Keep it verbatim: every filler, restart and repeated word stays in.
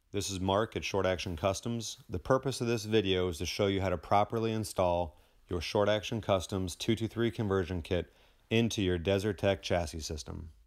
This is Mark at Short Action Customs. The purpose of this video is to show you how to properly install your Short Action Customs two two three conversion kit into your Desert Tech chassis system.